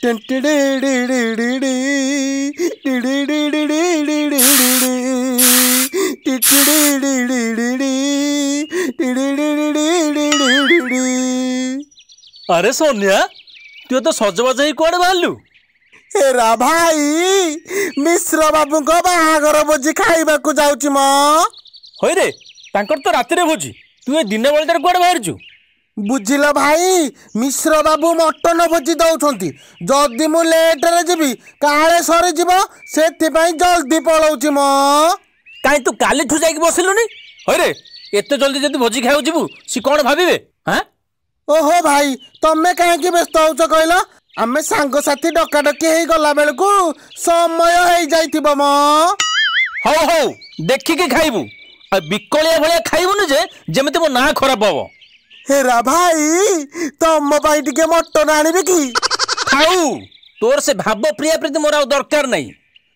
अरे सोनिया तू तो सजबाज ही कुआड़े बाहरलु? हेरा भाई मिश्र बाबू को बाहागर भोजी खाइबा को जाउची म। होय रे तांकर तो राति रे भोजी तू ए दिन बेलटार कुआड़े बाहरजु? बुझिल भाई मिश्र बाबू मटन भोजी दौछंती जदि मु लेट रे जीवी काले सरी जीवो सेति पई जल्दी पळौची म। काई तू काली ठु जाई बसिलुनी? होय रे एते जल्दी जदी भोजी खाउ जीवु सी कोन भाबिबे? हां ओहो भाई तमे काहे व्यस्त होउछ कहल? आमे सांग साथी डका डकी हेई गला बेलकू समय हेई जाइथिबो म। हौ हौ देखि के खाइबु आ बिकलिया भलिया खाइबुनी जे जेमते मो ना खराब हबो। हेरा भाई तम पाई टिके मटन आनिबे की? खाऊ तोर से भाव प्रिया प्रीति मोर आ दरकार नहीं।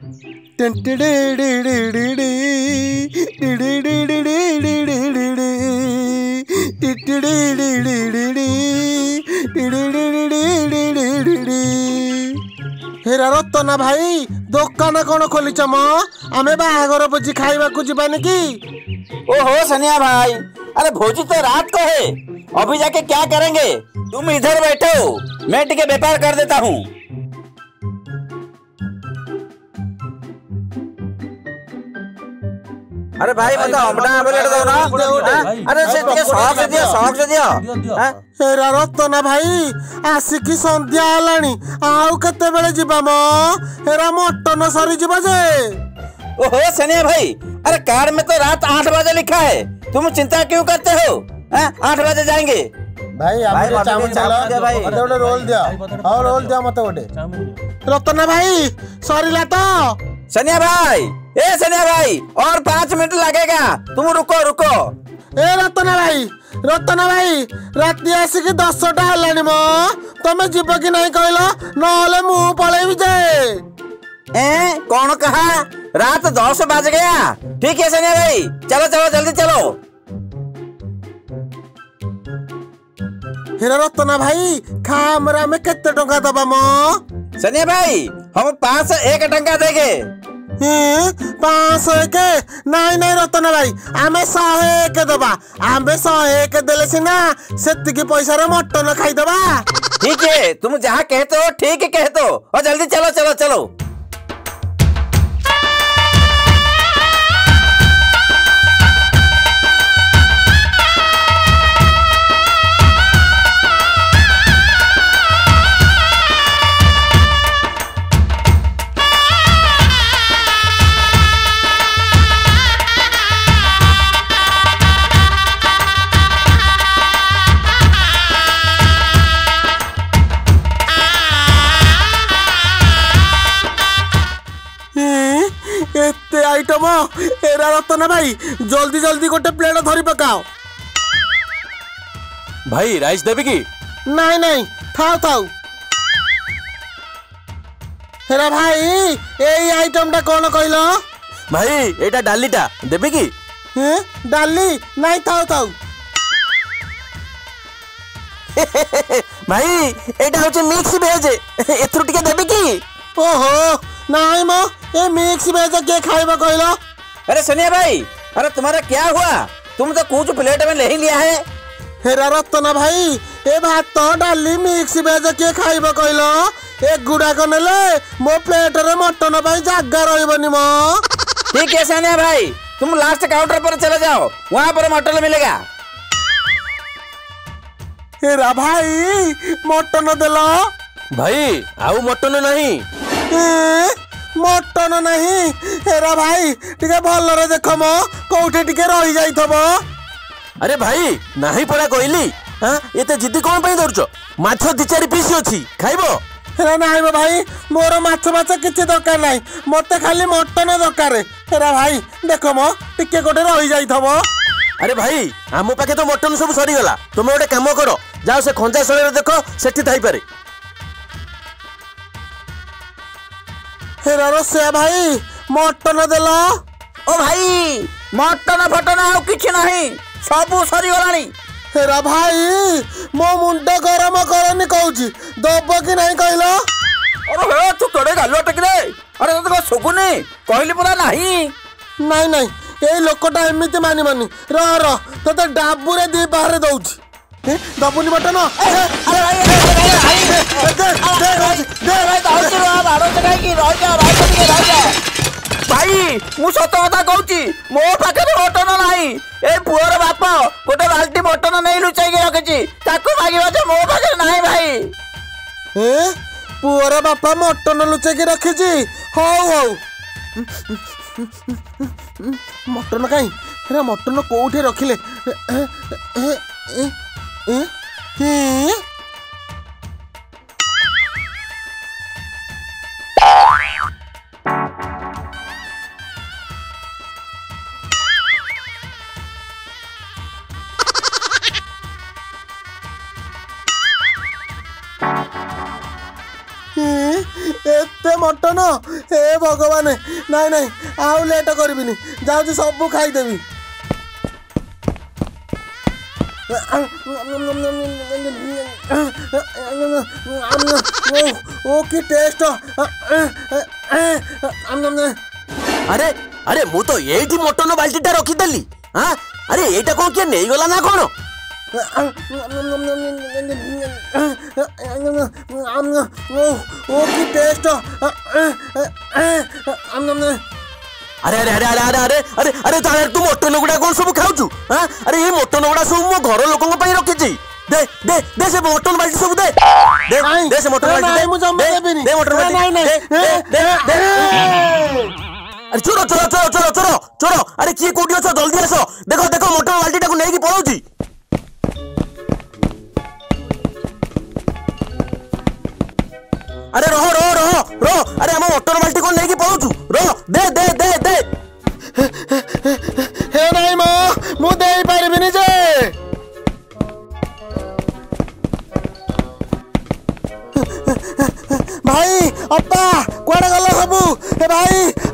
हेरा रतना भाई दुकान कौन खोलीच म? आमे बाहागर भोजी खाइबा को जीवानी की? ओहो सनिया भाई अरे भोजी तो रात को है अभी जाके क्या करेंगे? तुम इधर बैठो मैं टिके व्यापार कर देता हूँ। अरे भाई मतलब अमडा आबेले दो ना। अरे से टिके शौक से दियो हेरा रतना भाई आसिकी संध्या हलानी आउ केते बेले जीवा म? हेरा मटन सरी जीवा जे। ओहो सनिया भाई अरे कार्ड में तो रात 8 बजे लिखा है तुम चिंता क्यों करते हो? 8 बजे जाएंगे। भाई आमे चावल चला भाई मते ओडे रोल दिया और रोल दिया मते ओडे। रतना भाई सरीला तो? सनिया भाई ए सनिया भाई और 5 मिनट लगेगा तुम रुको। ए रतना भाई राति आसिकी 10टा हलानी म तमे जीव कि नहीं कहलो नहले मु पळेबी जे। कौन कहा? रात 10 बज गया। ठीक है सनिया भाई चलो जल्दी चलो। हेरा रतना भाई खामरा में केते टंका दबा म? सनिया भाई हम 501 टंका देंगे। 501 नहीं रतना भाई आमे 101 दबा। आमे 101 देले सिना सेतिकी पैसा रे मटन खाई दबा। ठीक है तुम जहाँ कहते हो ठीक है कहते हो और जल्दी चलो। एते आइटम हेरा रतना भाई जल्दी गोटे प्लेट धरी पकाओ। भाई राइस देबी की? नहीं थाऊ। हेरा भाई एई आइटम टा कौन कहलो? भाई एटा डालीटा देबी की? डाली नहीं थाऊ। भाई एटा होचे मिक्स वेज एथरु टिके देबी की? ओहो नहीं म ए मिक्स वेज के खाइबा कहलो? अरे सनिया भाई अरे तुम्हारा क्या हुआ? तुम तो कुछ प्लेट में नहीं लिया है। हेरा रतना भाई ए भात डाली मिक्स वेज के खाइबा कहलो? ए गुडा को नेले मो प्लेट रे मटन भाई जागा रहबनी म। ठीक है सनिया भाई तुम लास्ट काउंटर पर चले जाओ वहां पर मटन मिलेगा। हेरा भाई मटन देला? भाई आउ मटन नहीं। मटन नहीं हेरा भाई टिके भल रे देख म कोठे टिके रही जाइथबो। अरे भाई नाही पड़ा कहली एते जिद्दी कोन पई दरछ? माछ 2-4 पीस अछि खाइबो? हेरा नाही भाई मोर माछ किछि दरकार नाही मते खाली मटन दरकार। हेरा भाई देख म टिके कोठे रही जाइथबो। अरे भाई आम पाखे तो मटन सब सरी गला तुम गोटे काम कर जाओ से खंजा सड़े देख सेठी थाई पारे। हेरा रोसे भाई मटन देला? ओ भाई मटन फटन आउ किछि नहीं सब सरी गलानी। हेरा भाई मो मुंड गरम करनी कहूची दब कि नहीं कहलो? अरे हे तू तोड़े गालुआ टेकरे अरे तोते को सुगुनी कहली परा नहीं ନାଇଁ ନାଇଁ ଏଇ ଲୋକଟା ଏମିତି ମାନିବନି ରହ ତତେ ଡାବୁରେ ଦି ବାହାରେ ଦଉଛି ଦବୁନି ବଟନ भाई मु सत कथा कहूची मो पाखे बटन नाही ए पुअर बाप गोटे बाल्टी बटन नहीं लुचाई रखी ताको मागिबा मो पाखे नाही भाई पुअर बापा मटन लुचेकी रखिଛି ହଉ ହଉ मटन कहीं मटन कौटे रखिले एते मटन हे भगवान नाई नाई आउ लेट करबिनी जाउची सब खाइदेवी ओ की टेस्ट अरे अरे मु तो एठी मटन बाल्टीटा रखिदेली हाँ अरे एटा कौन किए नहीं गला ना कौन ओ की टेस्ट अरे अरे अरे अरे अरे अरे अरे अरे तू मटन गुड़ा कौन सब खाऊचु हाँ अरे ये मटन गुड़ा सब मो घर लोकन पई रखिछि दे दे दे से मटन बाल्टी सब दे दे दे से मटन बाल्टी नहीं मुझे मत देबी दे मटन बाल्टी नहीं नहीं दे अरे चलो चलो चलो चलो चलो चलो अरे किए कोठी अछ जल्दी आसो देखो देखो मटन बाल्टी टाको नेकी पळौची अरे रहो रहो रहो रहो अरे हम मटन बाल्टी को लेके पहुंचू रहो दे दे दे दे हे नहीं मो मु दे पारबिनी जे भाई अप्पा कोडे गलो सबू ए भाई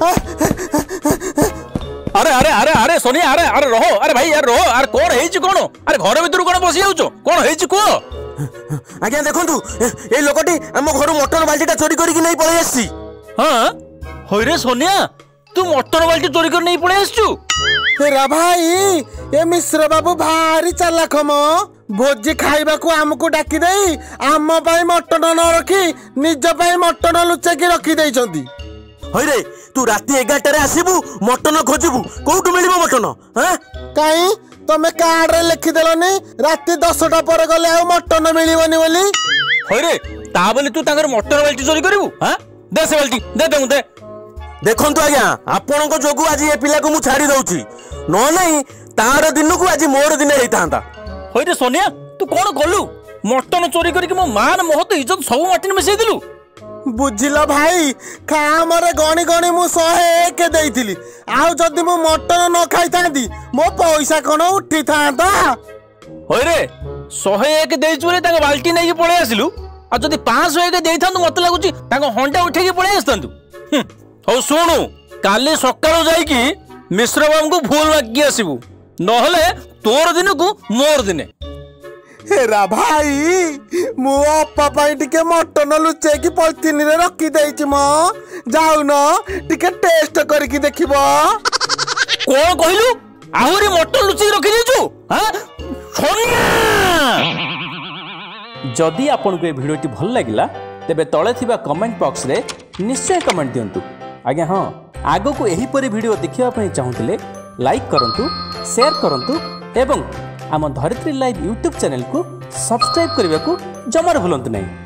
अरे अरे अरे अरे सोनिया अरे अरे रहो अरे भाई यार रहो अरे कौन हेची कौन अरे घर भीतर कौन बसी जाउचो कौन हेची को आज्ञा देखंतु ए लोकटी हम घर मटन बाल्टीटा चोरी करके नहीं पळै आसी हां होइरे सोनिया तू मटन बाल्टी चोरी कर नहीं पळै आसचू हेरा भाई ए मिश्र बाबू भारी चालाक मो भोजी खाइबा को हमको डाकी देई आम पाई मटन न रखी निज पाई मटन लुचेकी रखी देइचंती होइरे तू राती 11 रे आसीबू मटन खोजिबू कोउटु मिलिबो मटन हां काई तमे कार्ड रे लिखि देलनी राती 10टा पर गले आ मटन मिलिबनी बोली होइरे ता बोली तू तांगर मटन बाल्टी चोरी करिवू हां दे से बाल्टी दे दे दे देखंतु आज्ञा आपन को जोगु आज ए पिला को मु छाड़ी दउची न नहीं तार दिन को आज मोर दिन हेतांता होइरे सोनिया तू कोन गलु मटन चोरी करके मो मान महत इज्जत सब माटी में मिसै दिलु बुझिल भाई खामरे गणी गणी मु 101 देइथिली आउ जदी मु मटन न खाई थांदी मो पैसा कोन उठी थांता होइरे 101 देइछु रे तांग बाल्टी नै पळे आसिलु आ जदी 501 देइथांतु मत लागुची तांग हंडा उठेकी पळे आस्तंतु हो सुनु काली सकाळो जाई की मिश्र बाबू को भूल मागी आसीबू नहले तोर दिन को मोर दिने हेरा भाई मु अप्पा पाई टिके मटन लुचे की पॉलिथिन रे रखी देइछि म जाउ न टिके टेस्ट करके देखिबो कोन कहिलु आहुरी मटन लुची रखी देछु हां सोनिया जदी आपन को ए वीडियोटी भल लागिला तेबे तळे थिबा कमेंट बॉक्स रे निश्चय कमेंट दियंतु आज्ञा हां आगो को एही परी वीडियो देखिबा पई चाहुतिले लाइक करंतु शेयर करंतु एवं आम धरित्री लाइव यूट्यूब चैनल को सब्सक्राइब करने को जमार भूलु नहीं।